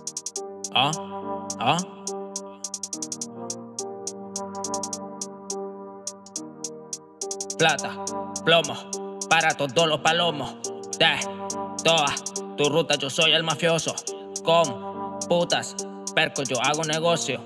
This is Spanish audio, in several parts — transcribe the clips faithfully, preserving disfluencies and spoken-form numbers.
Ah, ah. Plata, plomo, para todos los palomos. De toda tu ruta yo soy el mafioso. Con putas, perco yo hago negocio.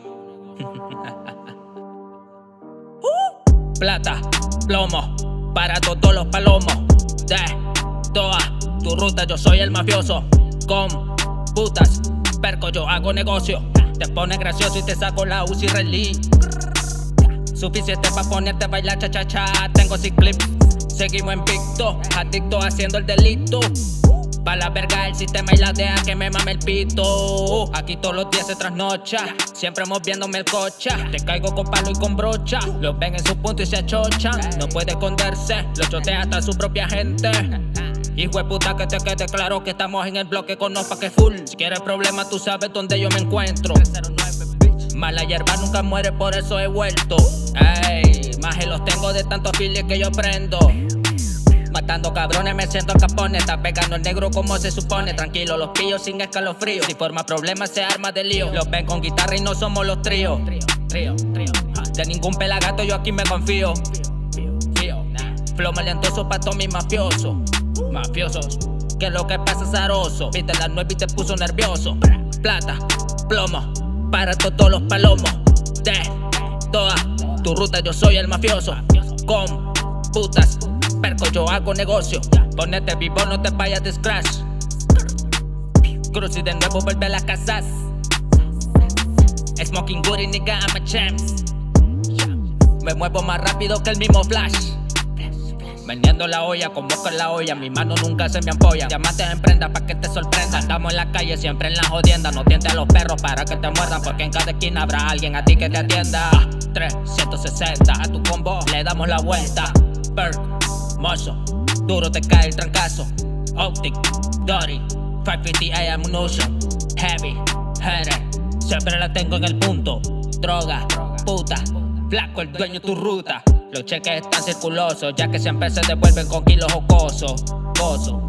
uh. Plata, plomo, para todos los palomos. De toda tu ruta yo soy el mafioso. Con putas, perco yo hago negocio. Te pones gracioso y te saco la U C I Rally. Suficiente pa' ponerte a bailar cha-cha-cha. Tengo six clips, seguimos en picto, adicto haciendo el delito. Pa' la verga el sistema y la D E A que me mame el pito. Aquí todos los días se trasnocha, siempre moviéndome el cocha. Te caigo con palo y con brocha, los ven en su punto y se achochan. No puede esconderse, lo chotea hasta su propia gente. Hijo de puta, que te quede claro que estamos en el bloque con no pa' que full. Si quieres problemas tú sabes dónde yo me encuentro. Mala hierba nunca muere, por eso he vuelto. Ey, maje los tengo de tantos files que yo prendo. Matando cabrones me siento al Capone. Está pegando el negro como se supone. Tranquilo, los pillos sin escalofrío. Si forma problemas se arma de lío. Los ven con guitarra y no somos los tríos. De ningún pelagato yo aquí me confío. Flow maleantoso pa' todos mis mafiosos. Mafiosos, que lo que pasa es azaroso. Viste la nueve y te puso nervioso. Plata, plomo, para todos los palomos. De toda tu ruta yo soy el mafioso. Con putas, perco yo hago negocio. Ponete vivo, no te vayas de scratch. Cruz y de nuevo vuelve a las casas. Smoking good y nigga I'm a champ. Me muevo más rápido que el mismo Flash. Meneando la olla con boca en la olla. Mi mano nunca se me ampolla. Diamantes en prenda pa' que te sorprenda. Andamos en la calle siempre en la jodienda. No tientes a los perros para que te muerdan, porque en cada esquina habrá alguien a ti que te atienda. trescientos sesenta a tu combo le damos la vuelta. Perk, mozo, duro te cae el trancazo. Optic, Dory, quinientos cincuenta A ammunition. Heavy, header, siempre la tengo en el punto. Droga, puta, flaco el dueño de tu ruta. Los cheques están circulosos, ya que siempre se devuelven con kilos jocosos. Gozo.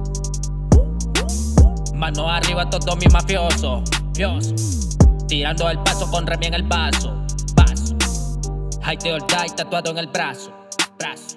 Mano arriba todos mis mafiosos. Dios. Tirando el paso con remi en el vaso. Paso. High or die tatuado en el brazo. Brazo.